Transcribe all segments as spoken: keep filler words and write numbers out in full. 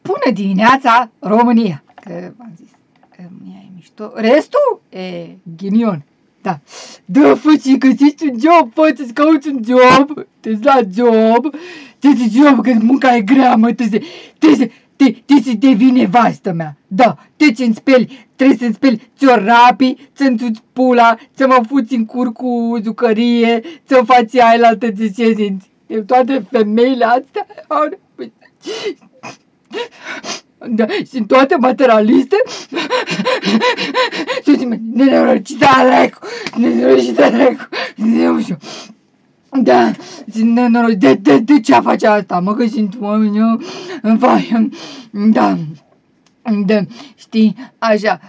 Bună dimineața, România! Că v-am zis, România e mișto. Restul e ghinion. Da. Da, fă și găsiți un job, fă să-ți cauți un job, te-ți la job, te-ți job, că munca e grea, mă, te să, te să, te, te să devii nevastă mea. Da, te ce-mi speli, trebuie să-mi speli ciorapii, să-mi suți pula, să mă fuți în cur cu jucărie, să-mi faci aia la altă de ce simți. Toate femeile astea au... Da, sunt toate materialiste. Și zic, nenorocită dracu, nenorocită dracu, nu știu. Da, sunt nenorocită, de, de, de ce face asta, mă, că sunt oameni, eu, îmi fac, da, da, știi, așa.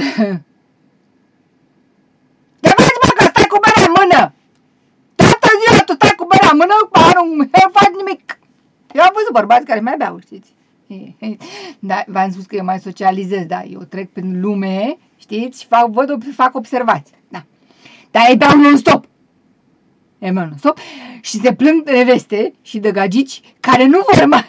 De vezi, mă, că stai cu berea în mână. Toată ziua tu stai cu berea în mână, nu faci nimic. Eu am văzut bărbați care mai beau, știți? Da, v-am spus că eu mai socializez, da, eu trec prin lume, știți, și fac, văd, fac observații, da. Dar ei beau non-stop, e non-stop, și se plâng de neveste și de gagici care nu vor mai,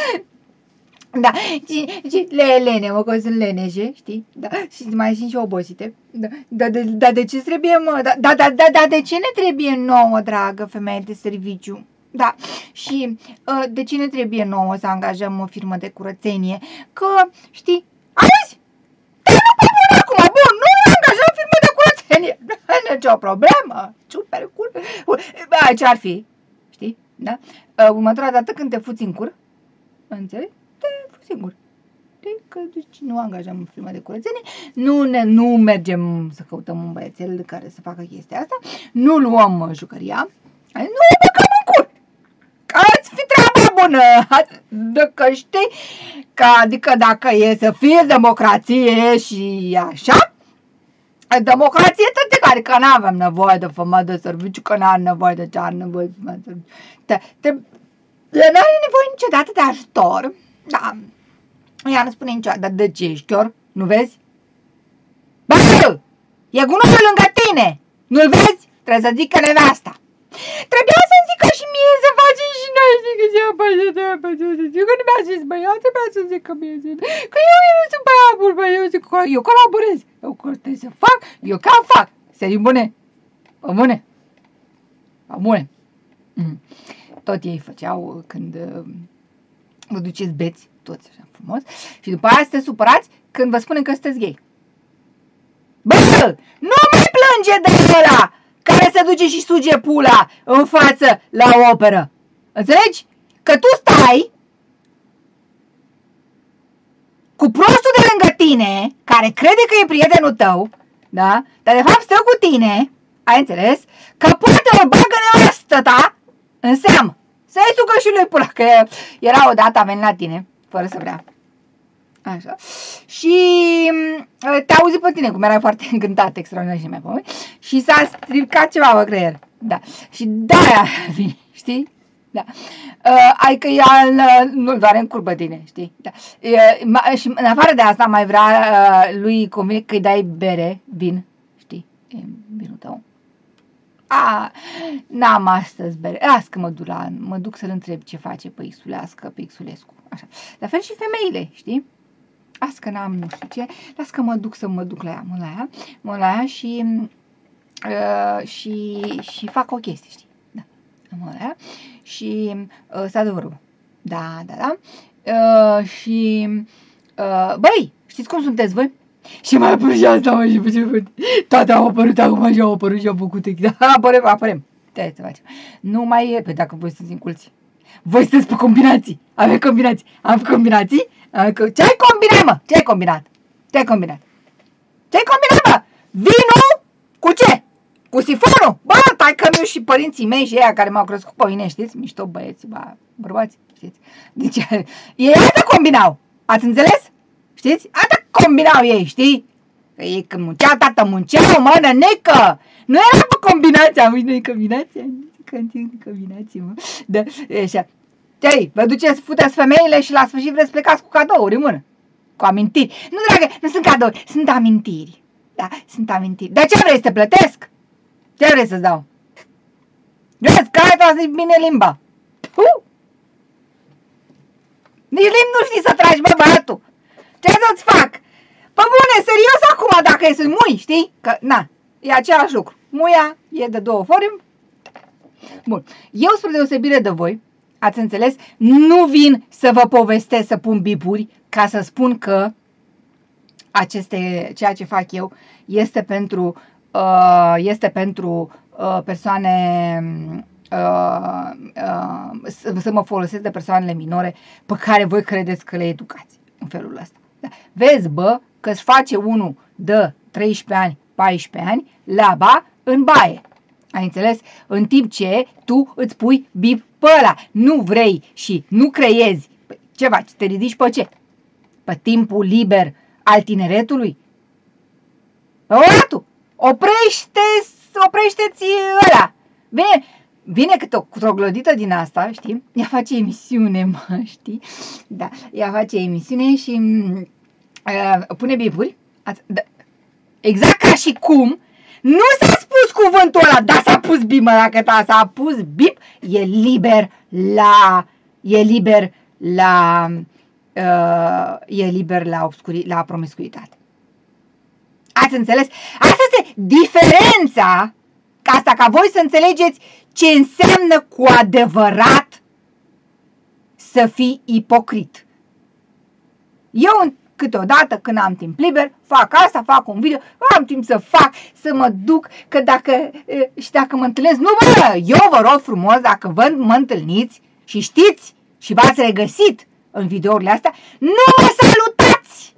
da, și, și le lene, mă, că sunt leneșe, știi, da, și mai sunt și obosite, da, da, de, da, de ce trebuie, mă, da, da, da, da, da, de ce ne trebuie nouă, dragă femeie de serviciu? Da, și uh, de ce ne trebuie nouă să angajăm o firmă de curățenie? Că, știi, auzi? Dar nu pot bun acum, bun, nu angajăm firmă de curățenie. Nu e nicio problemă, super cool. Bă, ce-ar fi, știi, da? Uh, următoarea dată când te fuți în cur, înțelegi? Te fuți în cur. Că deci, nu angajăm o firmă de curățenie, nu, ne, nu mergem să căutăm un băiețel care să facă chestia asta, nu luăm jucăria, nu băgăm în cur. Ați fi treaba bună, dacă știi, că adică dacă e să fie democrație și așa, democrație tot care, că n-avem nevoie de femeie de serviciu, că n-are nevoie de ce are nevoie de femeie de serviciu. Te, te, n-are nevoie niciodată de ajutor, da, ea nu spune niciodată, de ce ești chior, nu vezi? Bă, e gunoiul lângă tine, nu-l vezi? Trebuie să zică nevasta. Trebuia să-mi zică și mie să facem și noi, zic că se apășe, se apășe, zic că nu mi-a zis, băi, eu trebuia să zic că mie, că eu, eu nu sunt băia bun, băi, eu zic, eu colaborez, eu trebuie să fac, eu ca fac, serii bune, bă bune, bă bune. Tot ei făceau când vă duceți beți, toți așa frumos, și după aia sunteți supărați când vă spunem că sunteți gay. Bă, nu mai plânge de ăla care se duce și suge pula în față la operă. Înțelegi? Că tu stai cu prostul de lângă tine, care crede că e prietenul tău, da? Dar de fapt stă cu tine, ai înțeles? Că poate o bagă nevastă ta în seamă. Să-i sucă și lui pula, că era odată a venit la tine, fără să vrea. Așa. Și te-a auzit pe tine, cum erai foarte încântat, extraordinar și mai pomeni, și s-a stricat ceva pe creier. Da. Și de-aia vine, știi? Da. Uh, adică ea nu-l doare în cur pe tine, știi? Da. Uh, și în afară de asta mai vrea uh, lui convine că îi dai bere, vin, știi? E vinul tău. A, n-am astăzi bere. Las că mă duc, la, mă duc să-l întreb ce face pe Xulească, pe Xulescu. Așa. La fel și femeile, știi? Las că n-am nu știu ce, las că mă duc să mă duc la ea, mă la ea, mă la ea și, uh, și, și fac o chestie, știi? Da, mă la ea și uh, stă de vorbă. Da, da, da. Uh, și, uh, băi, știți cum sunteți voi? Și mai apărut și asta, mă, și pe ce toate au apărut acum și au apărut și au făcut exact. Apărem, apărem. Stai să facem. Nu mai e, pe dacă voi sunteți în culți. Voi sunteți pe combinații. Avem combinații. Am combinații. Ce-ai combinat, mă? Ce-ai combinat? Ce-ai combinat? Ce-ai combinat, mă? Vinul cu ce? Cu sifonul? Bă, taică-miu și părinții mei și ăia care m-au crescut pe mine, știți? Mișto băieți, bă, bărbați, știți? Deci, ei asta combinau. Ați înțeles? Știți? Asta combinau ei, știi? Că ei când munceau, tată, munceau, mă, nănecă! Nu era pe combinație, am noi combinație, combinație, mă. Da, așa. Ei, vă duceți, futeți femeile și la sfârșit vreți plecați cu cadouri în mână. Cu amintiri. Nu, dragă, nu sunt cadouri, sunt amintiri. Da, sunt amintiri. Dar ce vrei să te plătesc? Ce vrei să-ți dau? Vezi, care ți-a zis bine limba? Puh! Nici limbi nu știi să tragi, bă, băiatul. Ce să-ți fac? Pă bune, serios acum, dacă e să mui, știi? Că, na, e același lucru. Muia e de două ori. Bun. Eu, spre deosebire de voi, ați înțeles, nu vin să vă povestesc, să pun bipuri, ca să spun că aceste, ceea ce fac eu este pentru, uh, este pentru uh, persoane, uh, uh, să, să mă folosesc de persoanele minore pe care voi credeți că le educați în felul ăsta. Da. Vezi, bă, că își face unul de treisprezece ani, paisprezece ani, laba în baie. Ai înțeles? În timp ce tu îți pui bip pe ăla. Nu vrei și nu creiezi. Păi, ce faci? Te ridici pe ce? Pe timpul liber al tineretului? Băiatul, oprește-ți, oprește-ți ăla. Vine, vine câte o troglodită din asta, știi? Ea face emisiune, mă, știi? Da, ea face emisiune și uh, pune bipuri. Da, exact ca și cum nu s-a spus cuvântul ăla, dar s-a pus bip, mă, dacă s-a pus bip, e liber la, e liber la, uh, e liber la, obscuri, la promiscuitate. Ați înțeles? Asta este diferența, asta ca voi să înțelegeți ce înseamnă cu adevărat să fii ipocrit. Eu câteodată, când am timp liber, fac asta, fac un video, am timp să fac, să mă duc, că dacă, și dacă mă întâlnesc, nu bă, eu vă rog frumos, dacă vă mă întâlniți și știți și v-ați regăsit în videourile astea, nu mă salutați!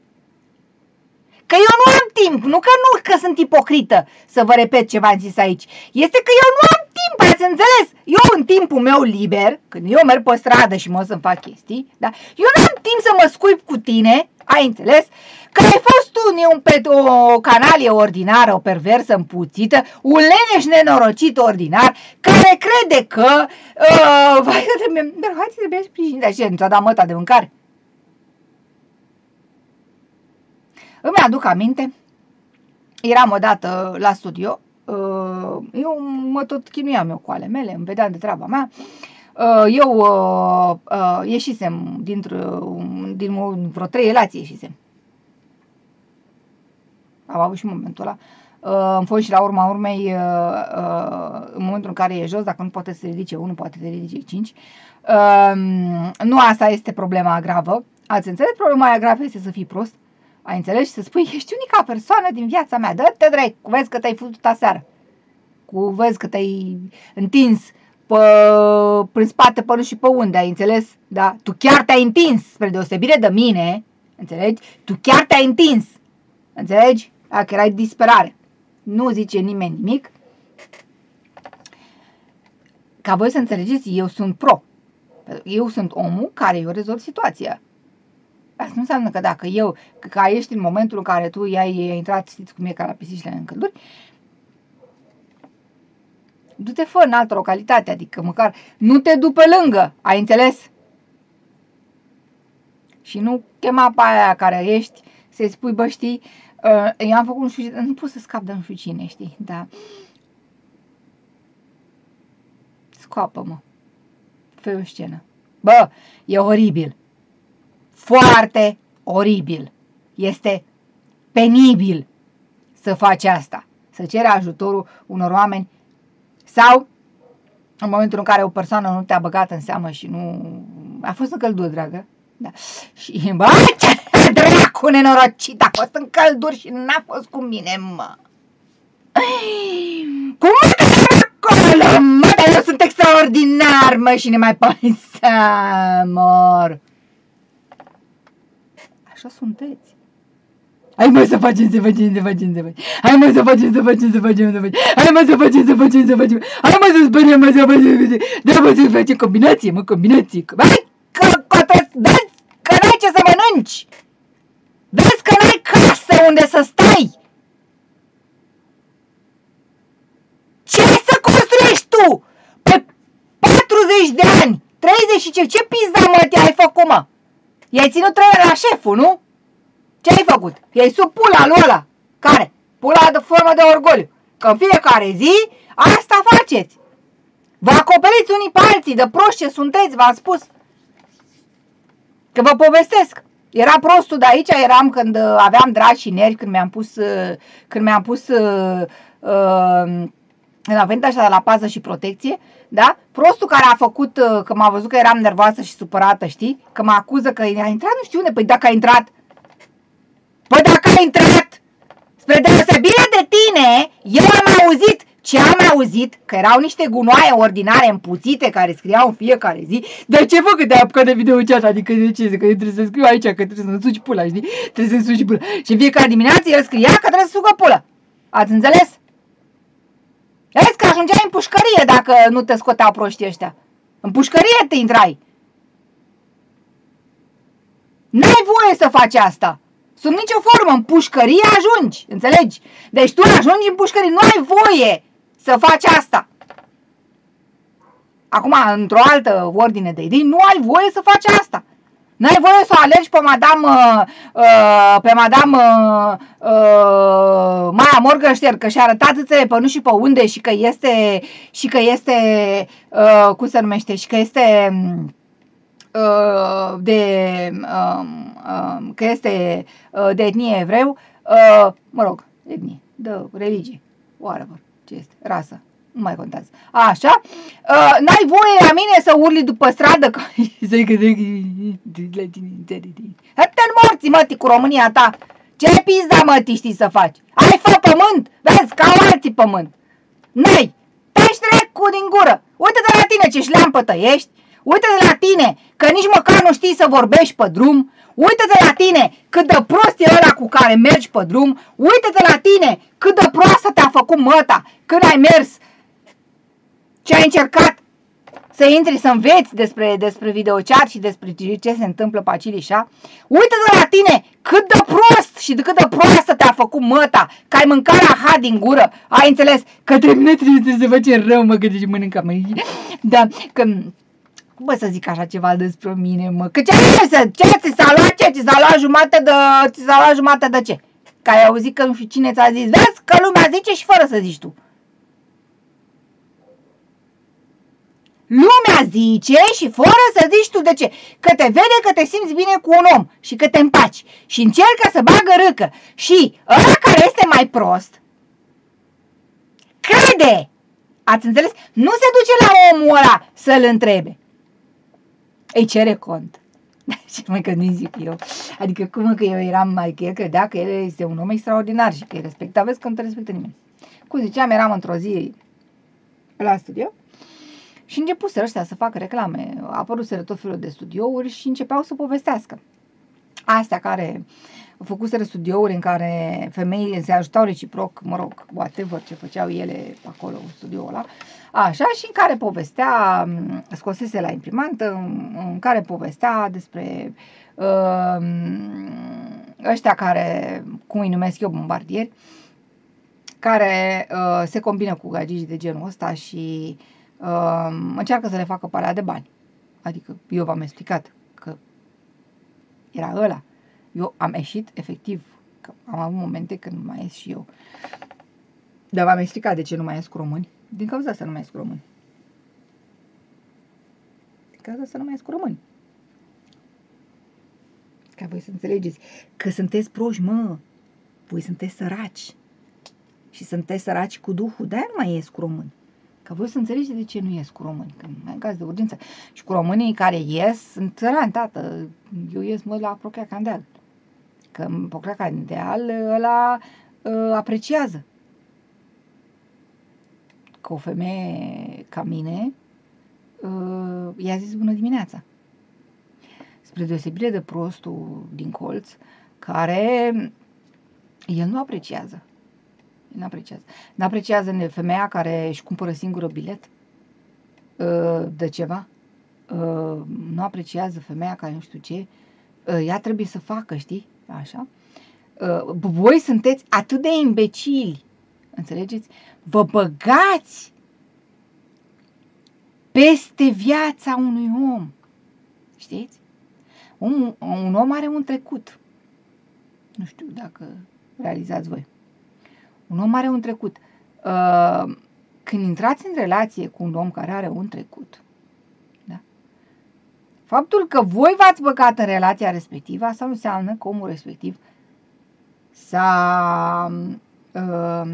Că eu nu am timp, nu că nu că sunt ipocrită să vă repet ce v-am zis aici, este că eu nu am timp, ați înțeles? Eu în timpul meu liber, când eu merg pe stradă și mă să-mi fac chestii, da? Eu nu am timp să mă scuip cu tine, ai înțeles? Că ai fost tu un, pe o canalie ordinară, o perversă împuțită, un leneș nenorocit ordinar, care crede că uh, vai, trebuie, hai să trebuie sprijinit, așa, nu ți-a dat măta de mâncare. Îmi aduc aminte, eram odată la studio, uh, eu mă tot chinuiam eu cu ale mele, îmi vedeam de treaba mea. Eu uh, uh, ieșisem dintr-o, din vreo trei relații ieșisem. Am avut și momentul ăla. Uh, am fost și la urma urmei, uh, uh, în momentul în care e jos, dacă nu poate să se ridice unul, poate să se ridice cinci. Uh, nu asta este problema gravă. Ați înțeles? Problema aia gravă este să fii prost. Ai înțeles? Și să spui, ești unica persoană din viața mea. Dă-te drept, vezi că te-ai futut aseară. Cu vezi că te-ai întins Pe, prin spate, pe nu și pe unde, ai înțeles? Da? Tu chiar te-ai întins, spre deosebire de mine, înțelegi? Tu chiar te-ai întins, înțelegi? Dacă erai disperare. Nu zice nimeni nimic. Ca voi să înțelegeți, eu sunt pro. Eu sunt omul care eu rezolv situația. Asta nu înseamnă că dacă eu, că ești în momentul în care tu i-ai intrat, știți cum e ca la pisicile în încălduri, du-te fă în altă localitate, adică măcar nu te du pe lângă, ai înțeles? Și nu chema pe aia care ești să-i spui, bă, știi, uh, eu am făcut nu știu, nu pot să scap de nu știu cine, știi, da. Scoapă-mă, fă o scenă. Bă, e oribil, foarte oribil, este penibil să faci asta, să ceri ajutorul unor oameni sau în momentul în care o persoană nu te-a băgat în seamă și nu... A fost în căldură, dragă. Da. Și, bă, ce dracu nenorocit, a fost în căldură și n-a fost cu mine, mă. Cum mă acolo, mă, dar eu sunt extraordinar, mă, și ne mai păsa, mor. Așa sunteți. Hai mă să facem, să facem, să facem, să facem. Hai mă să facem, să facem, să facem, să facem. Hai mă să facem, să facem, să facem. Hai mă să spunem, mă să facem. Da mă să facem combinație, mă, combinație. Hai că, că, vezi că n-ai ce să mănânci. Vezi că n-ai casă unde să stai. Ce să construiești tu? Pe patruzeci de ani, treizeci și ce, ce pizda, mă, te-ai făcut, mă? I-ai ținut trei la șeful, nu? Ce ai făcut? I-ai sub pula lui ăla. Care? Pula de formă de orgoliu. Că în fiecare zi asta faceți. Vă acoperiți unii pe alții de proști ce sunteți, v-am spus. Că vă povestesc. Era prostul de aici, eram când aveam dragi și nervi, când mi-am pus, când mi-am pus uh, uh, în a venit așa de la pază și protecție, da? Prostul care a făcut, că m-a văzut că eram nervoasă și supărată, știi? Că mă acuză că a intrat nu știu unde. Păi dacă a intrat, păi dacă a intrat, spre deosebire de tine, eu am auzit ce am auzit, că erau niște gunoaie ordinare împuțite care scriau în fiecare zi. De ce fă că te-ai apucat de video chat? Adică de ce? Că trebuie să scriu aici, că trebuie să-mi suci pula, știi? Trebuie să-mi suci pula. Și în fiecare dimineață el scria că trebuie să sucă pula. Ați înțeles? Vezi că ajungeai în pușcărie dacă nu te scoteau proștii ăștia. În pușcărie te intrai. N-ai voie să faci asta. Sub nicio formă, în pușcărie ajungi. Înțelegi? Deci tu ajungi în pușcărie. Nu ai voie să faci asta. Acum, într-o altă ordine de idei, nu ai voie să faci asta. N-ai voie să o alergi pe madame, uh, pe madame uh, uh, Maia Morgenstern, că și-a arătat țâțele pe nu și pe unde și că este, și că este, uh, cum se numește, și că este uh, de, uh, uh, că este uh, de etnie evreu, uh, mă rog, etnie, de religie, whatever, ce este, rasă. Nu mai contează. Așa. Uh, N-ai voie la mine să urli după stradă. Să-i Hă-te-n morții, mătii, cu România ta. Ce pizda, mătii, știi să faci? Ai fă pământ. Vezi, ca alții pământ. N-ai. Te-și trecu din gură. Uite-te la tine ce șleampă ești. Uite-te la tine că nici măcar nu știi să vorbești pe drum. Uite-te la tine cât de prost e ăla cu care mergi pe drum. Uite-te la tine cât de proastă te-a făcut măta când ai mers. Ce ai încercat să intri să înveți despre, despre videochat și despre ce se întâmplă pe Acilișa. Uite-te la tine cât de prost și de cât de proastă te-a făcut măta, că ai mâncat rahat din gură. Ai înțeles că trebuie, trebuie să face rău, mă, că deci mănâncă, mă. Da, că... Cum bă să zic așa ceva despre mine, mă? Că ce ai ce ți s-a luat ce? Ți s-a luat jumate de... Ți s-a luat jumate de ce? Că ai auzit că nu știu cine ți-a zis. Vezi că lumea zice și fără să zici tu. Lumea zice și fără să zici tu de ce. Că te vede că te simți bine cu un om și că te împaci și încercă să bagă râcă. Și ăla care este mai prost crede. Ați înțeles? Nu se duce la omul ăla să-l întrebe. Îi cere cont. Și mai că nu zic eu. Adică cum că eu eram mai că el credea că el este un om extraordinar și că îi respecta. Vezi că nu te respectă nimeni. Cum ziceam, eram într-o zi la studio și începuseră ăștia să facă reclame. Apăruseră tot felul de studiouri și începeau să povestească. Astea care făcuseră studiouri în care femeile se ajutau reciproc, mă rog, whatever ce făceau ele acolo în studioul ăla, așa, și în care povestea, scosese la imprimantă, în care povestea despre uh, ăștia care, cum îi numesc eu, bombardieri, care uh, se combină cu gagici de genul ăsta și uh, încearcă să le facă palea de bani. Adică eu v-am explicat că era ăla. Eu am ieșit, efectiv, că am avut momente când nu mai ies și eu. Dar v-am explicat de ce nu mai ies cu români. Din cauza asta nu mai ies cu români. Din cauza asta nu mai ies cu români. Ca voi să înțelegeți că sunteți proști, mă. Voi sunteți săraci. Și sunteți săraci cu duhul. De-aia nu mai ies cu români. Ca voi să înțelegeți de ce nu ies cu români. Că mai e caz de urgență. Și cu românii care ies, sunt țărani, tată. Eu ies, mă, la Procrea Candeal. Că în Procrea Candeal ăla uh, apreciază. Că o femeie ca mine uh, i-a zis bună dimineața. Spre deosebire de prostul din colț, care el nu apreciază. El nu apreciază. Nu apreciază femeia care își cumpără singură bilet uh, de ceva. Uh, nu apreciază femeia care nu știu ce. Uh, ea trebuie să facă, știi? Așa. Uh, voi sunteți atât de imbecili. Înțelegeți? Vă băgați peste viața unui om. Știți? Un, un om are un trecut. Nu știu dacă realizați voi. Un om are un trecut. Uh, când intrați în relație cu un om care are un trecut, da? Faptul că voi v-ați băgat în relația respectivă, asta nu înseamnă că omul respectiv s-a uh,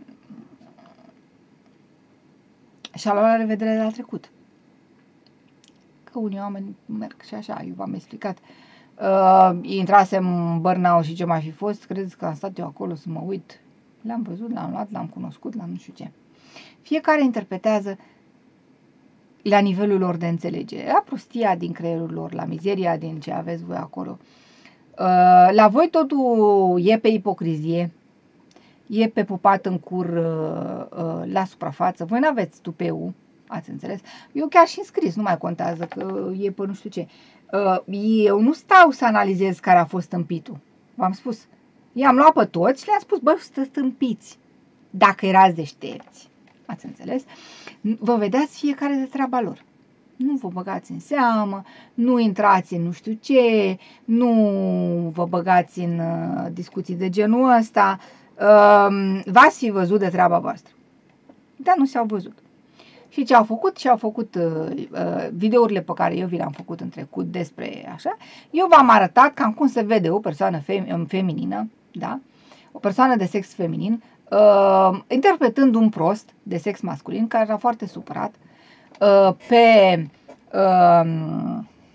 și-a luat la revedere de la trecut. Că unii oameni merg și așa, eu v-am explicat. Uh, intrasem în burnout și ce mai fi fost, credeți că am stat eu acolo să mă uit? L-am văzut, l-am luat, l-am cunoscut, l-am nu știu ce. Fiecare interpretează la nivelul lor de înțelegere, la prostia din creierul lor, la mizeria din ce aveți voi acolo. Uh, la voi totul e pe ipocrizie, e pe pupat în cur uh, uh, la suprafață, voi n-aveți tupeu, ați înțeles? Eu chiar și înscris, nu mai contează că e pe nu știu ce. Uh, eu nu stau să analizez care a fost tâmpitul, v-am spus. I-am luat pe toți și le-am spus, bă, să tâmpiți, dacă erați deștepți, ați înțeles? Vă vedeați fiecare de treaba lor. Nu vă băgați în seamă, nu intrați în nu știu ce, nu vă băgați în uh, discuții de genul ăsta, uh, v-ați fi văzut de treaba voastră. Dar nu s-au văzut. Și ce au făcut? Și au făcut uh, uh, videourile pe care eu vi le-am făcut în trecut despre așa. Eu v-am arătat cam cum se vede o persoană fem feminină, da? O persoană de sex feminin, uh, interpretând un prost de sex masculin care era foarte supărat uh, pe uh,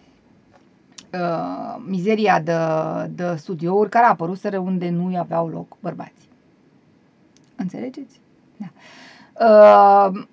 uh, mizeria de, de studiouri care apăruseră unde nu aveau loc bărbați. Înțelegeți? Da. Uh,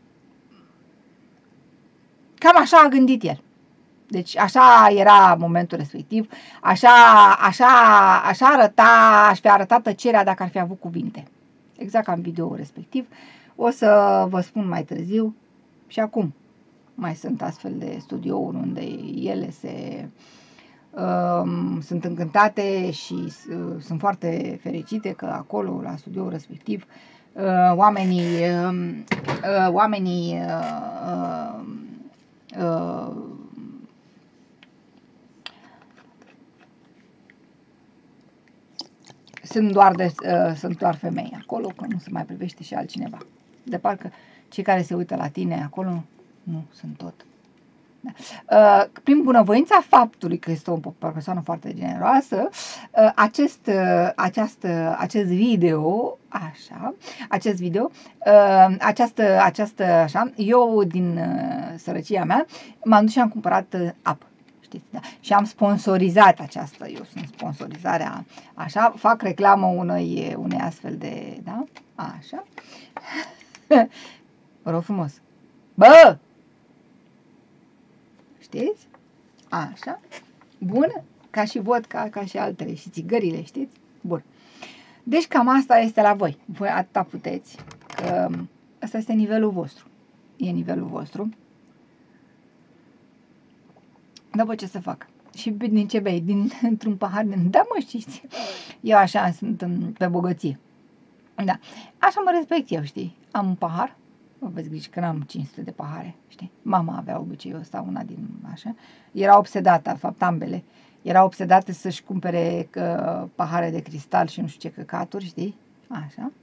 Cam așa a gândit el. Deci așa era momentul respectiv, așa, așa, așa arăta, aș fi arătat tăcerea dacă ar fi avut cuvinte. Exact ca în video respectiv. O să vă spun mai târziu și acum mai sunt astfel de studiouri unde ele se uh, sunt încântate și uh, sunt foarte fericite că acolo, la studioul respectiv, uh, oamenii, uh, uh, oamenii uh, uh, Uh, sunt doar, de, uh, sunt doar femei acolo, că nu se mai privește și altcineva. De parcă cei care se uită la tine acolo nu sunt tot. Da. Uh, prin bunăvoința faptului că este o persoană foarte generoasă, uh, acest, uh, această, acest video, așa, acest video, uh, această, această, așa, eu din uh, sărăcia mea m-am dus și am cumpărat uh, apă, știți, da? Și am sponsorizat această, eu sunt sponsorizarea, așa, fac reclamă unei, unei astfel de, da, așa, vă rog frumos, bă! Știți? Așa. Bun? Ca și vodka, ca și altele. Și țigările, știți? Bun. Deci cam asta este la voi. Voi atâta puteți. Că ăsta este nivelul vostru. E nivelul vostru. Dar voi ce să fac? Și din ce bei? Din, într-un pahar? Da, mă, știți? Eu așa sunt pe bogăție. Da. Așa mă respect eu, știi? Am un pahar. Aveți grijă că n-am cinci sute de pahare, știi? Mama avea obiceiul ăsta, una din așa. Era obsedată, de fapt ambele. Era obsedată să-și cumpere că, pahare de cristal și nu știu ce căcaturi, știi? Așa.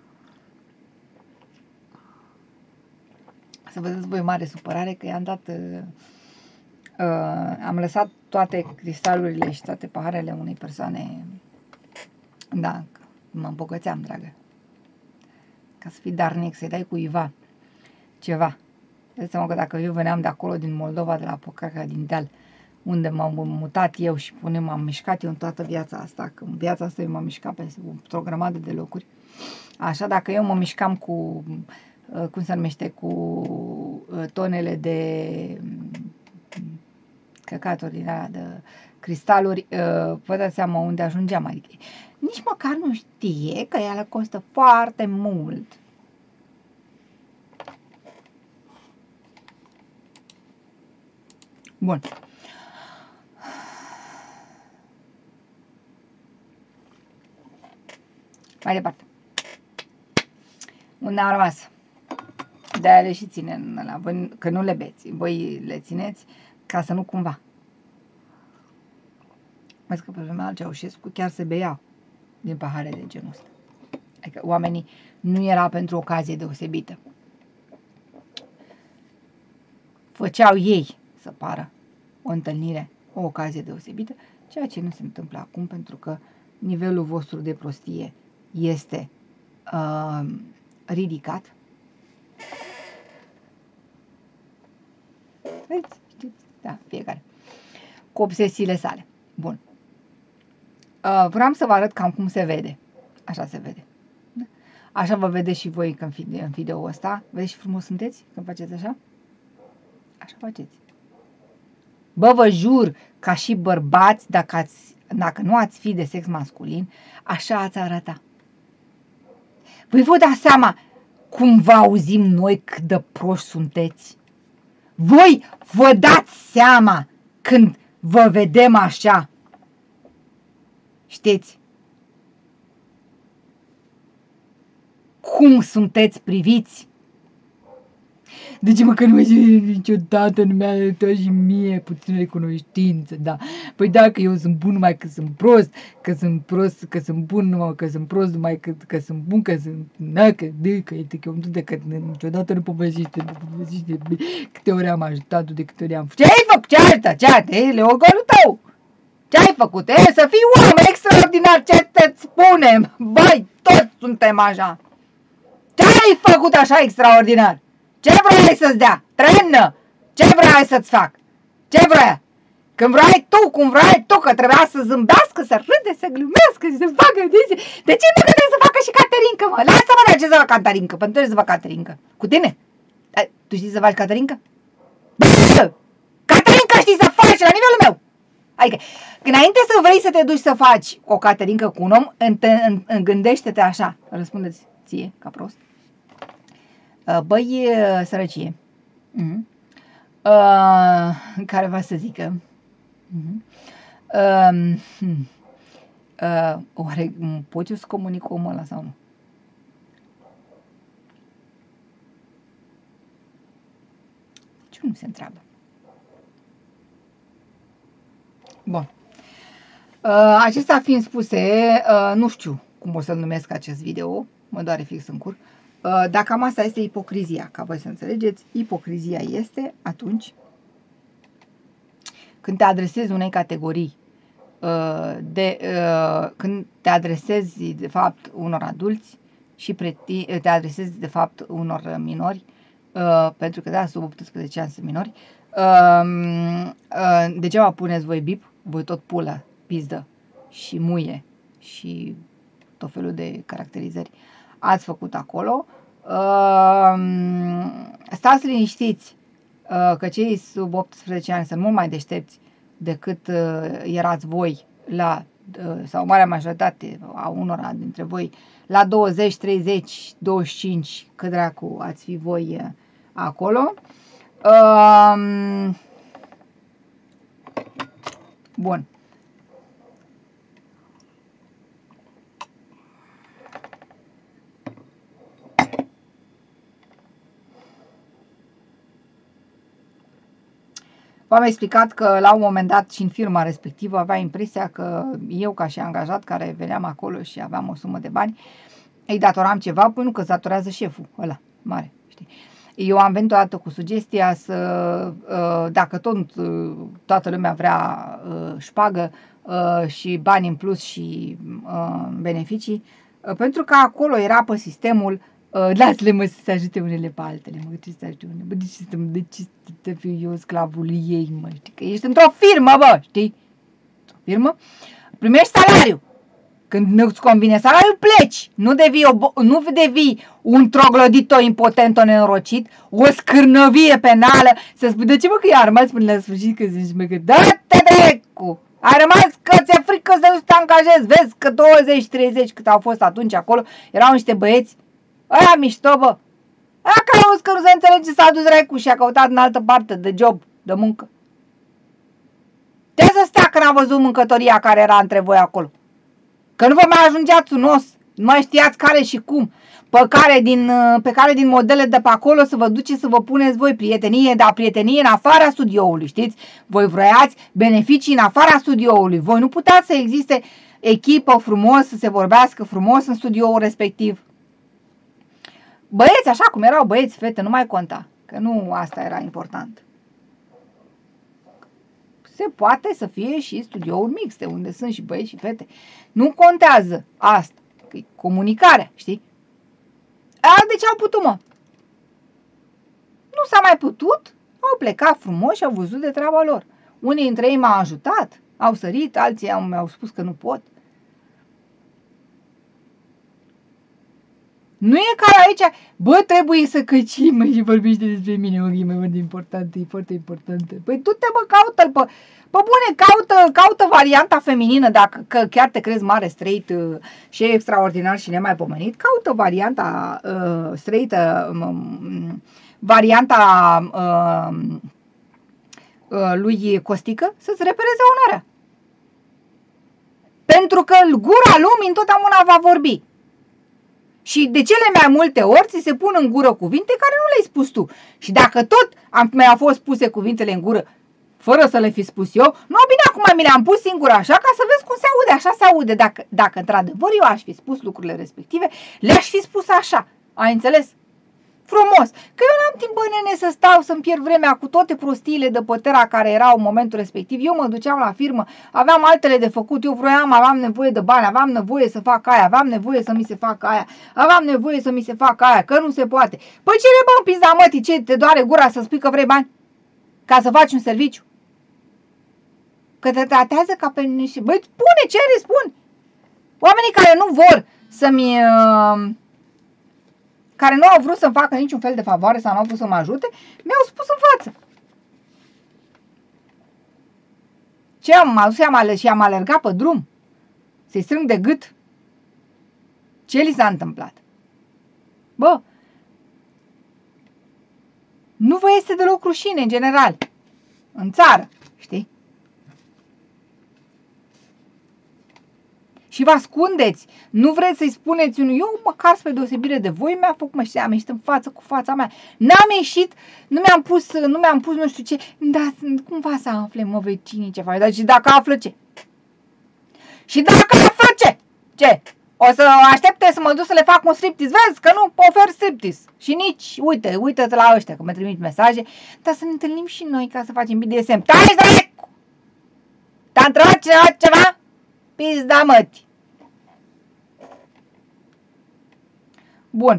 Să vedeți voi mare supărare că i-am dat... Uh, uh, am lăsat toate cristalurile și toate paharele unei persoane. Da, mă îmbogățeam, dragă. Ca să fii darnic, să-i dai cuiva ceva. Dă seama că dacă eu veneam de acolo, din Moldova, de la Pocaca, din deal, unde m-am mutat eu și pune, m-am mișcat eu în toată viața asta, că în viața asta eu m-am mișcat pe o grămadă de locuri. Așa, dacă eu mă mișcam cu, cum se numește, cu tonele de căcaturi din alea, de cristaluri, vă dați seama unde ajungeam. Adică nici măcar nu știe că ea costă foarte mult. Bun. Mai departe. Unde am rămas? De-aia le și ține în ăla. Voi, că nu le beți. Voi le țineți ca să nu cumva. Vezi că pe vremea al Ceaușescu chiar se beau din pahare de genul ăsta. Adică oamenii nu era pentru ocazie deosebită. Făceau ei să pară o întâlnire, o ocazie deosebită, ceea ce nu se întâmplă acum pentru că nivelul vostru de prostie este uh, ridicat. Vezi? Știți? Da, fiecare. Cu obsesiile sale. Bun. Uh, vreau să vă arăt cam cum se vede. Așa se vede. Așa vă vedeți și voi în video-ul ăsta. Vedeți și frumos sunteți când faceți așa? Așa faceți. Bă, vă jur, ca și bărbați, dacă, ați, dacă nu ați fi de sex masculin, așa ați arăta. Voi vă dați seama cum vă auzim noi cât de proști sunteți? Voi vă dați seama când vă vedem așa? Știți? Cum sunteți priviți? Deci mă că nu mai niciodată nu mi-a arătat și mie puțină recunoștință, da. Păi da, că eu sunt bun numai că sunt prost, că sunt prost, că sunt bun numai că sunt prost, numai că, că sunt bun, că sunt na, că de, că e că de că niciodată nu povestește, nu povestește câte ori am ajutat, de câte ori am făcut. Ce-ai făcut? Ce-ai asta? Ce-ai? E leogolul tău? Ce-ai făcut? E, să fii oameni extraordinar, ce te-ți spunem? Băi, toți suntem așa. Ce-ai făcut așa extraordinar? Ce vrei să-ți dea? Trenă! Ce vrei să-ți fac? Ce vrei? Când vrei tu, cum vrei tu, că trebuia să zâmbească, să râde, să glumească, să facă... De ce nu trebuie să facă și Caterinca, mă? Lasă-mă de ce să fac Caterinca, pentru ce să fac Caterinca? Cu tine? Tu știi să faci Caterinca? Bă! Caterinca știi să faci la nivelul meu! Adică, înainte să vrei să te duci să faci o Caterinca cu un om, gândește-te așa. Răspundeți ție, ca prost. Băi, sărăcie, uh-huh. uh, care va să zică, uh-huh. uh, uh, oare poți eu să comunic cu omul ăla sau nu? Ce nu se întreabă? Bun. Uh, acestea fiind spuse, uh, nu știu cum o să numesc acest video, mă doare fix în cur. Dacă cam asta este ipocrizia, ca voi să înțelegeți, ipocrizia este atunci când te adresezi unei categorii, de, când te adresezi de fapt unor adulți și te adresezi de fapt unor minori, pentru că da, sub optsprezece ani sunt minori, degeaba puneți voi bip, voi tot pulă, pizdă și muie și tot felul de caracterizări ați făcut acolo. Uh, stați liniștiți uh, că cei sub optsprezece ani sunt mult mai deștepți decât uh, erați voi la, uh, sau marea majoritate a unora dintre voi la douăzeci, treizeci, douăzeci și cinci, cât dracu ați fi voi uh, acolo. Uh, bun. V-am explicat că la un moment dat și în firma respectivă avea impresia că eu ca și angajat care veneam acolo și aveam o sumă de bani, îi datoram ceva, păi nu că datorează șeful ăla mare, știi? Eu am venit odată cu sugestia să, dacă tot toată lumea vrea șpagă și bani în plus și beneficii, pentru că acolo era pe sistemul lasă-le mă să se ajute unele pe altele, mă, ce să ajute unele, bă, de ce să, de ce să fiu eu sclavul ei, mă, știi, că ești într-o firmă, bă, știi, într-o firmă, primești salariu, când nu-ți convine salariu, pleci, nu devii, o, nu devii un troglodit, o impotent, o nenorocit, o scârnăvie penală, să spui, de ce mă, că i-a rămas până la sfârșit, că zici, mă, că dă-te drecu, ai rămas că ți-e frică să nu te angajezi, vezi că douăzeci treizeci cât au fost atunci acolo, erau niște băieți, aia mișto, bă. Aia care auzi că nu se înțelege, s-a dus dracu și a căutat în altă parte de job, de muncă. Trebuie să stea că n-a văzut mâncătoria care era între voi acolo. Că nu vă mai ajungeați un os, nu mai știați care și cum. Pe care din, pe care din modele de pe acolo să vă duceți să vă puneți voi prietenie, dar prietenie în afara studioului, știți? Voi vroiați beneficii în afara studioului. Voi nu puteați să existe echipă frumos, să se vorbească frumos în studioul respectiv. Băieți, așa cum erau băieți, fete, nu mai conta, că nu asta era important. Se poate să fie și studiouri mixte, unde sunt și băieți și fete. Nu contează asta, că e comunicarea, știi? A, de ce au putut, mă? Nu s-a mai putut, au plecat frumos și au văzut de treaba lor. Unii dintre ei m-au ajutat, au sărit, alții mi-au spus că nu pot. Nu e ca aici, bă, trebuie să căcim, mă, și vorbește despre mine, mă, e mai foarte important, e foarte important. Păi tu te, bă, caută-l, pe, pe bune, caută, caută varianta feminină, dacă că chiar te crezi mare, straight uh, și extraordinar și nemaipomenit, caută varianta uh, straight, uh, varianta uh, uh, lui Costică să-ți repereze onoarea. Pentru că gura lumii întotdeauna va vorbi. Și de cele mai multe ori ți se pun în gură cuvinte care nu le-ai spus tu. Și dacă tot mi-au fost puse cuvintele în gură fără să le fi spus eu, nu, bine, acum mi le-am pus singură așa ca să vezi cum se aude, așa se aude. Dacă, dacă într-adevăr eu aș fi spus lucrurile respective, le-aș fi spus așa. Ai înțeles? Frumos. Că eu n-am timp, bă, nene, să stau să-mi pierd vremea cu toate prostiile de pătera care erau în momentul respectiv. Eu mă duceam la firmă, aveam altele de făcut, eu vroiam, aveam nevoie de bani, aveam nevoie să fac aia, aveam nevoie să mi se facă aia, aveam nevoie să mi se facă aia, că nu se poate. Păi ce le, bă, în pizda mătii, ce te doare gura să spui că vrei bani? Ca să faci un serviciu? Că te tratează ca pe niște... Băi, spune, ce spun? Oamenii care nu vor să-mi... Uh... care nu au vrut să-mi facă niciun fel de favoare sau nu au vrut să mă ajute, mi-au spus în față. Ce am adus și am alergat pe drum? Să-i strâng de gât? Ce li s-a întâmplat? Bă, nu vă este deloc rușine, în general, în țară, știi? Și vă ascundeți, nu vreți să-i spuneți unul, eu măcar spre deosebire de voi mi-a făcut măștea, am ieșit în față cu fața mea, n-am ieșit, nu mi-am pus, nu mi-am pus nu știu ce, da, cumva să afle, mă, vecinii ce faci, dar și dacă află ce? Și dacă află ce? Ce? O să aștepte să mă duc să le fac un striptease, vezi că nu ofer striptease. Și nici, uite, uite-te la ăștia, că mă trimit mesaje, dar să ne întâlnim și noi ca să facem B D S M. Tai, dracu! Te-a întrebat cineva ceva? Pizda mătii. Bun.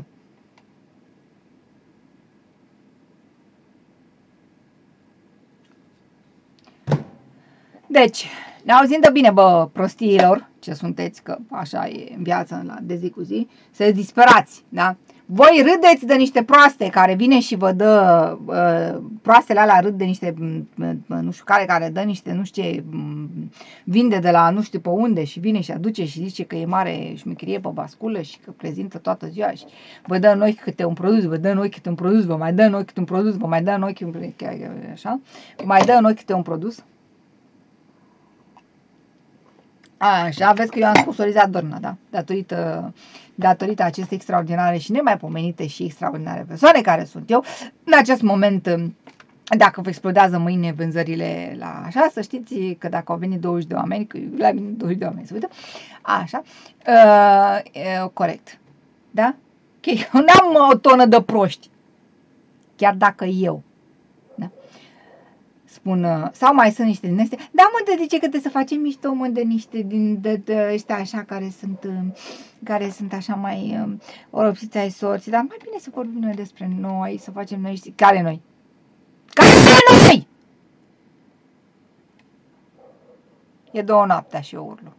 Deci, ne auzim de bine, bă, prostiilor, ce sunteți, că așa e în viață, la de zi cu zi, să disperați, da? Voi râdeți de niște proaste care vine și vă dă, uh, proastele alea râd de niște, uh, nu știu care, care dă niște, nu știu ce, vinde de la nu știu pe unde și vine și aduce și zice că e mare șmecherie pe basculă și că prezintă toată ziua și vă dă în ochi câte un produs, vă dă în ochi câte un produs, vă mai dă în ochi câte un produs, vă mai dă în ochi, așa, vă mai dă în ochi câte un produs. Așa, vezi că eu am sponsorizat Dorna, da? Datorită, datorită acestei extraordinare și nemaipomenite și extraordinare persoane care sunt eu. În acest moment, dacă vă explodează mâine vânzările la așa, să știți că dacă au venit douăzeci de oameni, că la mine douăzeci de oameni, să uită, așa, uh, uh, corect, da? Ok, eu n-am o tonă de proști, chiar dacă eu, spun, sau mai sunt niște din astea, da, mă, de ce că trebuie să facem mișto, mă, de niște din de, de ăștia așa care sunt, care sunt așa mai um, oropsiți ai sorții, dar mai bine să vorbim noi despre noi, să facem noi, știi, care noi? Care noi? E două noaptea și eu urlu.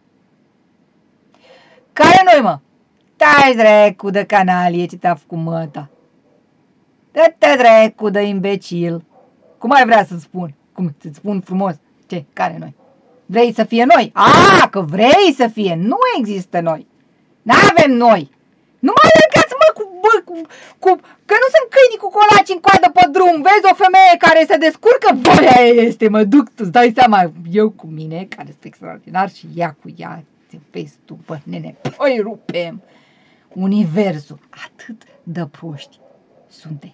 Care noi, mă? Tai drecu de canalie ce te-a făcut măta. Dă-te drecu de imbecil. Cum ai vrea să-ți spun? Cum să-ți spun frumos? Ce? Care noi? Vrei să fie noi? A, că vrei să fie. Nu există noi. N-avem noi. Nu mai alergați, mă, cu, bă, cu, cu... Că nu sunt câini cu colaci în coadă pe drum. Vezi o femeie care se descurcă? Bă, aia este, mă duc, tu-ți dai seama. Eu cu mine, care sunt extraordinar, și ea cu ea. Vezi tu, bă, nene, păi rupem. Universul. Atât de proști sunteți.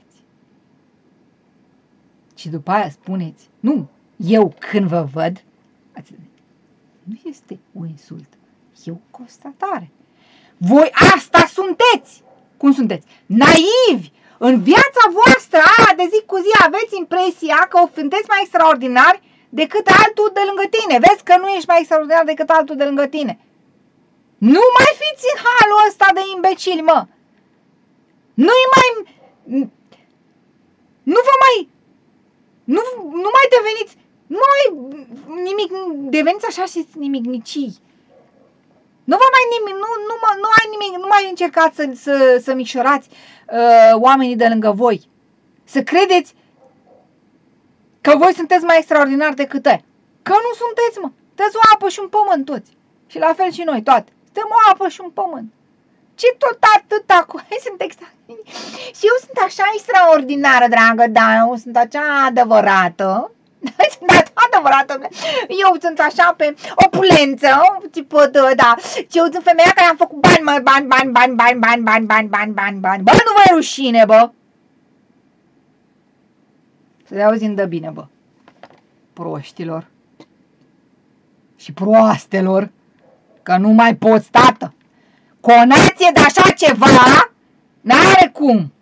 Și după aia spuneți, nu, eu când vă văd, nu este o insult, e o constatare. Voi asta sunteți. Cum sunteți? Naivi. În viața voastră, a, de zi cu zi, aveți impresia că sunteți mai extraordinari decât altul de lângă tine. Vezi că nu ești mai extraordinar decât altul de lângă tine. Nu mai fiți în halul ăsta de imbecili, mă. Nu-i mai... Nu vă mai... Nu, nu mai deveniți... Nu mai nimic... Deveniți așa și nimicnicii. Nu vă mai nimic... Nu, nu, nu mai nimic... Nu mai încercați să, să, să micșorați uh, oamenii de lângă voi. Să credeți că voi sunteți mai extraordinari decât ei. Că nu sunteți, mă. Sunteți o apă și un pământ toți. Și la fel și noi, toate. Suntem o apă și un pământ. Ce tot atâta cu... Sunt extra... Și eu sunt așa extraordinară, dragă, da, eu sunt așa adevărată. Sunt așa adevărată. Eu sunt așa pe opulență, tipul de, da. Și eu sunt femeia care am făcut bani, mă, bani, bani, bani, bani, bani, bani, bani, bani, bani, bani. Bă, nu vă e rușine, bă. Să-i auzim de bine, bă. Proștilor. Și proastelor. Că nu mai poți, tată. Cu o nație de așa ceva, n-are cum.